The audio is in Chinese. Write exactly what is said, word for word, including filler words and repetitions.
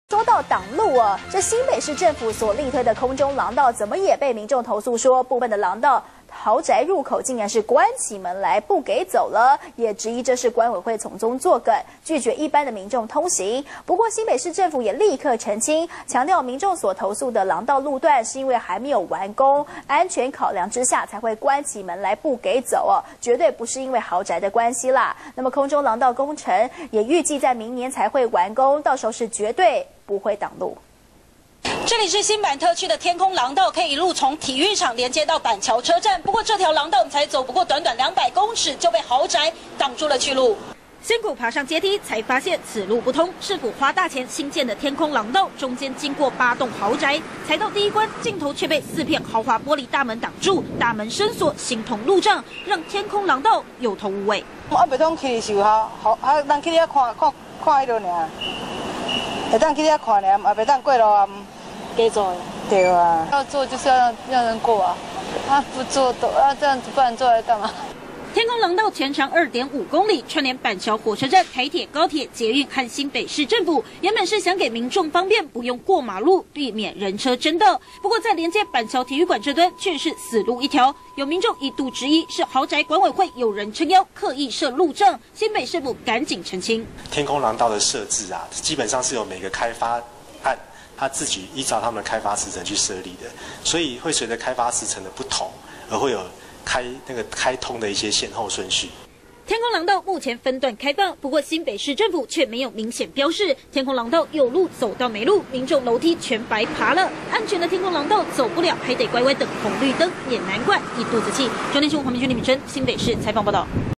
说到挡路啊，这新北市政府所力推的空中廊道，怎么也被民众投诉说，部分的廊道豪宅入口竟然是关起门来不给走了，也质疑这是管委会从中作梗，拒绝一般的民众通行。不过新北市政府也立刻澄清，强调民众所投诉的廊道路段是因为还没有完工，安全考量之下才会关起门来不给走哦，绝对不是因为豪宅的关系啦。那么空中廊道工程也预计在明年才会完工，到时候是绝对不会挡路。 这里是新板特区的天空廊道，可以一路从体育场连接到板桥车站。不过这条廊道才走不过短短两百公尺，就被豪宅挡住了去路。辛苦爬上阶梯，才发现此路不通。市府花大钱新建的天空廊道，中间经过八栋豪宅，才到第一关，尽头却被四片豪华玻璃大门挡住，大门深锁，形同路障，让天空廊道有头无尾。 啊，袂当去是有效，好，啊，咱去遐看看看迄落尔，会当去遐看尔，也袂当过路啊。给走，对啊，要做就是要让让人过啊，他不做都啊这样子，不然做来干嘛？ 天空廊道全长二点五公里，串联板桥火车站、台铁、高铁、捷运和新北市政府。原本是想给民众方便，不用过马路，避免人车争斗。不过在连接板桥体育馆这端却是死路一条。有民众一度质疑是豪宅管委会有人撑腰，刻意设路障。新北市府赶紧澄清， 天空廊道的设置啊，基本上是由每个开发案他自己依照他们的开发时程去设立的，所以会随着开发时程的不同，而会有开那个开通的一些先后顺序。 天空廊道目前分段开放，不过新北市政府却没有明显标示天空廊道有路走到没路，民众楼梯全白爬了。安全的天空廊道走不了，还得乖乖等红绿灯，也难怪一肚子气。中天新闻黄明君、李敏珍，新北市采访报道。